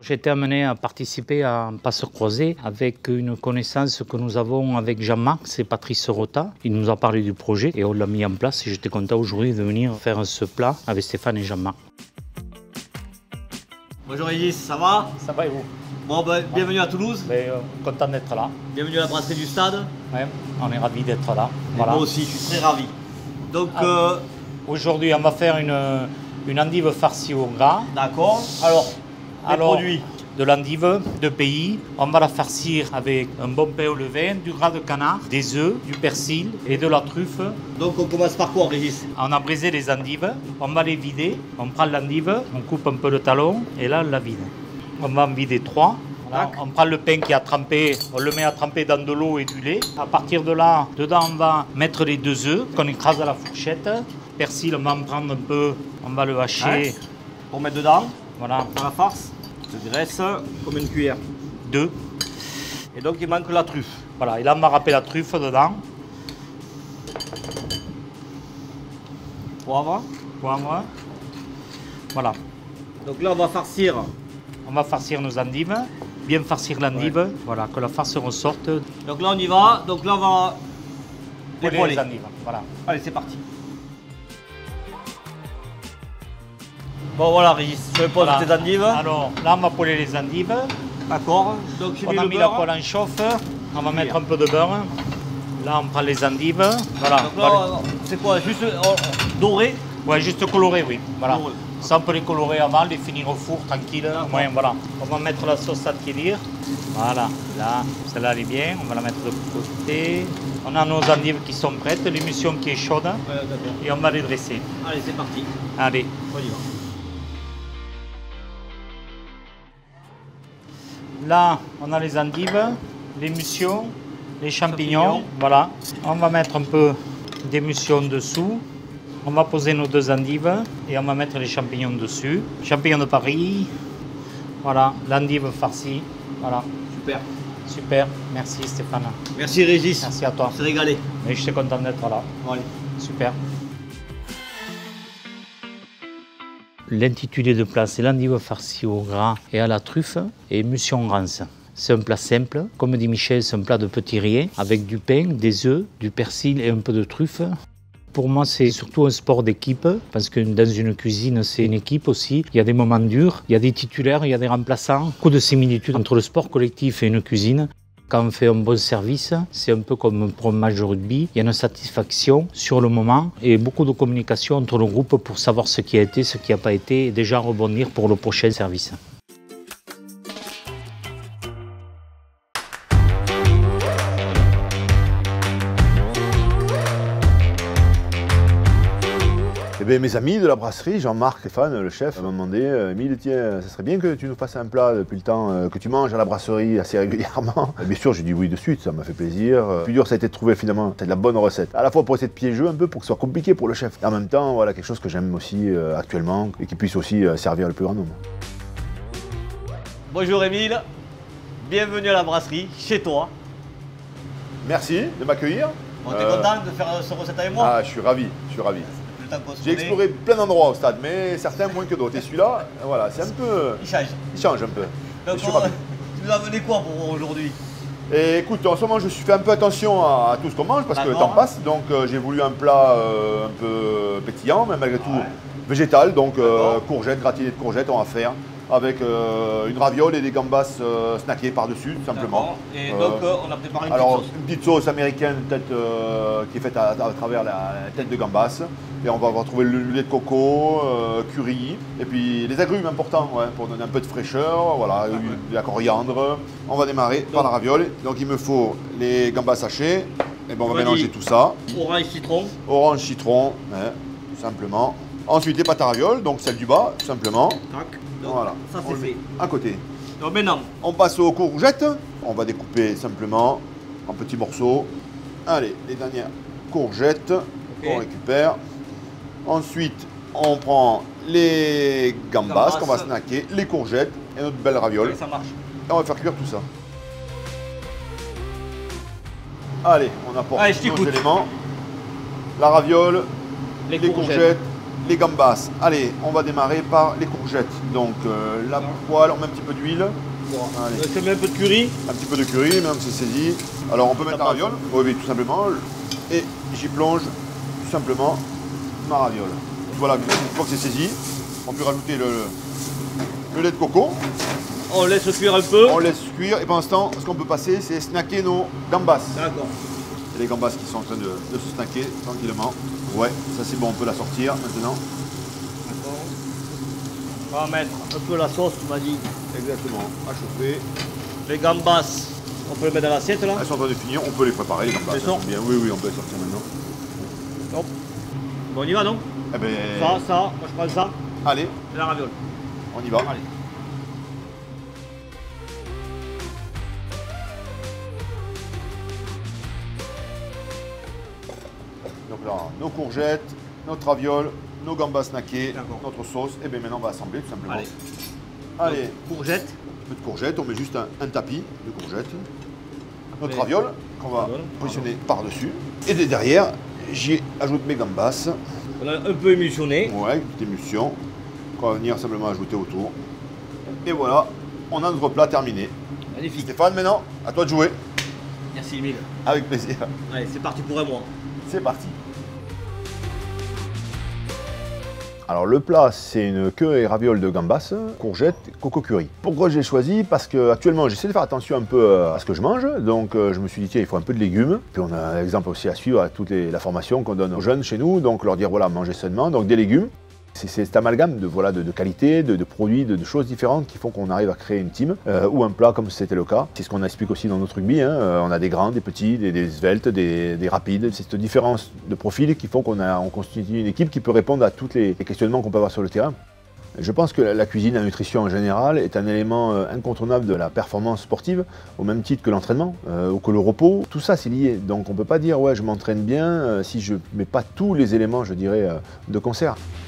J'ai été amené à participer à un passe croisé avec une connaissance que nous avons avec Jean-Marc, c'est Patrice Rota. Il nous a parlé du projet et on l'a mis en place et j'étais content aujourd'hui de venir faire ce plat avec Stéphane et Jean-Marc. Bonjour Régis, ça va? Ça va et vous? Bon, bienvenue à Toulouse. Content d'être là. Bienvenue à la brasserie du Stade. Ouais, on est ravis d'être là. Voilà. Moi aussi, je suis très ravi. Donc, aujourd'hui, on va faire une endive farcie au gras. D'accord. Alors, produits. De l'endive de pays, on va la farcir avec un bon pain au levain, du gras de canard, des œufs, du persil et de la truffe. Donc on commence par quoi, Régis? On a brisé les endives, on va les vider, on prend l'endive, on coupe un peu le talon et là on la vide. On va en vider 3. Voilà. On prend le pain qui a trempé, on le met à tremper dans de l'eau et du lait. À partir de là, dedans on va mettre les 2 œufs qu'on écrase à la fourchette. Persil, on va en prendre un peu, on va le hacher. Ouais. Pour mettre dedans, voilà. Dans la farce. De graisse, comme une cuillère. 2. Et donc il manque la truffe. Voilà, et là on va râper la truffe dedans. Poivre. Voilà. Donc là on va farcir. On va farcir nos endives. Bien farcir l'endive. Ouais. Voilà, que la farce ressorte. Donc là on y va. Donc là on va poêler les endives. Voilà. Allez, c'est parti. Bon voilà Régis, je vais poser tes endives. Alors là on va poêler les endives. D'accord. Donc on a mis la poêle en chauffe. On va mettre un peu de beurre. Là on prend les endives. Voilà. Donc là c'est quoi? Juste doré? Ouais, juste coloré, oui. Voilà. Doré. Ça on peut les colorer avant, les finir au four tranquille. Au moins, voilà. On va mettre la sauce à tiédir. Voilà. Là, celle-là elle est bien. On va la mettre de côté. On a nos endives qui sont prêtes, l'émulsion qui est chaude. Et on va les dresser. Allez, c'est parti. Allez. On y va. Là, on a les endives, l'émulsion, les champignons. Voilà. On va mettre un peu d'émulsion dessous. On va poser nos 2 endives et on va mettre les champignons dessus. Champignons de Paris. Voilà, l'endive farcie. Voilà. Super. Super. Merci Stéphane. Merci Régis. Merci à toi. On s'est régalé. Mais je suis content d'être là. Ouais. Super. L'intitulé de plat, c'est l'endive farcie au gras et à la truffe et émulsion rance. C'est un plat simple. Comme dit Michel, c'est un plat de petit riz avec du pain, des œufs, du persil et un peu de truffe. Pour moi, c'est surtout un sport d'équipe, parce que dans une cuisine, c'est une équipe aussi. Il y a des moments durs, il y a des titulaires, il y a des remplaçants. Beaucoup de similitudes entre le sport collectif et une cuisine. Quand on fait un bon service, c'est un peu comme pour un match de rugby. Il y a une satisfaction sur le moment et beaucoup de communication entre le groupe pour savoir ce qui a été, ce qui n'a pas été et déjà rebondir pour le prochain service. Eh bien, mes amis de la brasserie, Jean-Marc, Stéphane, le chef, m'ont demandé Émile, tiens, ça serait bien que tu nous fasses un plat depuis le temps que tu manges à la brasserie assez régulièrement. Et bien sûr, j'ai dit oui de suite, ça m'a fait plaisir. Le plus dur, ça a été de trouver finalement la bonne recette. À la fois pour essayer de piéger un peu, pour que ce soit compliqué pour le chef. Et en même temps, voilà, quelque chose que j'aime aussi actuellement et qui puisse aussi servir le plus grand nombre. Bonjour Émile, bienvenue à la brasserie, chez toi. Merci de m'accueillir. Bon, t'es content de faire cette recette avec moi? Ah, je suis ravi, je suis ravi. J'ai exploré plein d'endroits au stade, mais certains moins que d'autres. Et celui-là, voilà, c'est un peu... Il change. Il change un peu. Donc, tu nous as amené quoi pour aujourd'hui? Et écoute, en ce moment, je fais un peu attention à tout ce qu'on mange parce que le temps passe. Donc, j'ai voulu un plat un peu pétillant, mais malgré tout végétal. Donc, courgettes, gratinées de courgettes, on va faire avec une raviole et des gambas snackées par-dessus, tout simplement. Et donc, on a préparé une petite sauce américaine qui est faite à travers la tête de gambas. Et on va retrouver le lait de coco, curry, et puis les agrumes importants pour donner un peu de fraîcheur, voilà, de la coriandre. On va démarrer par la raviole. Donc il me faut les gambas hachés, et ben on va mélanger tout ça. Orange citron. Orange citron, tout simplement. Ensuite les pâtes à ravioles, donc celle du bas, tout simplement. Tac. Donc, voilà, ça c'est fait. À côté. Donc maintenant, on passe aux courgettes. On va découper simplement en petits morceaux. Allez, les dernières courgettes qu'on récupère. Ensuite, on prend les gambas qu'on va snacker, les courgettes et notre belle raviole. Ça marche. Et on va faire cuire tout ça. Allez, on apporte tous nos éléments. La raviole, les courgettes les gambas. Allez, on va démarrer par les courgettes. Donc la poêle, on met un petit peu d'huile. Allez. Je mets un peu de curry. Un petit peu de curry, même si c'est saisi. Alors on peut mettre la raviole, oui, tout simplement. Et j'y plonge tout simplement ma raviole. Voilà, une fois que c'est saisi, on peut rajouter le lait de coco. On laisse cuire un peu. On laisse cuire et pendant ce temps, ce qu'on peut passer, c'est snacker nos gambas. D'accord. Et les gambas qui sont en train de se snacker tranquillement. Ouais, ça c'est bon, on peut la sortir maintenant. D'accord. On va mettre un peu la sauce, tu m'as dit. Exactement, à chauffer. Les gambas, on peut les mettre dans l'assiette là. Elles sont en train de finir, on peut les préparer les gambas. Elles sont bien. Oui, on peut les sortir maintenant. Hop. Bon, on y va non? Eh ben, Ça, moi je prends ça. allez, Et la raviole. on y va. Allez. Donc là, nos courgettes, notre raviole, nos gambas snackés, D'accord. notre sauce. Et bien maintenant on va assembler tout simplement. Allez. Allez, Courgette. un peu de courgettes, on met juste un tapis de courgettes. Notre Les- raviole qu'on va Raviole, positionner par-dessus. Et derrière, j'y ajoute mes gambas. On a un peu émulsionné. Ouais, une petite émulsion qu'on va venir simplement ajouter autour. Et voilà, on a notre plat terminé. Magnifique. Stéphane, maintenant, à toi de jouer. Merci Emile. Avec plaisir. Allez, c'est parti pour un mois. C'est parti. Alors le plat, c'est une queue et ravioles de gambas, courgettes, coco curry. Pourquoi j'ai choisi? Parce que actuellement j'essaie de faire attention un peu à ce que je mange, donc je me suis dit tiens, il faut un peu de légumes. Puis on a un exemple aussi à suivre à toute la formation qu'on donne aux jeunes chez nous, donc leur dire voilà, mangez sainement, donc des légumes. C'est cet amalgame de qualité, de produits, de choses différentes qui font qu'on arrive à créer une team ou un plat comme c'était le cas. C'est ce qu'on explique aussi dans notre rugby. On a des grands, des petits, des sveltes, des rapides. C'est cette différence de profil qui font qu'on constitue une équipe qui peut répondre à tous les questionnements qu'on peut avoir sur le terrain. Je pense que la cuisine, la nutrition en général, est un élément incontournable de la performance sportive, au même titre que l'entraînement ou que le repos. Tout ça, c'est lié. Donc on ne peut pas dire ouais, je m'entraîne bien si je ne mets pas tous les éléments, je dirais, de concert.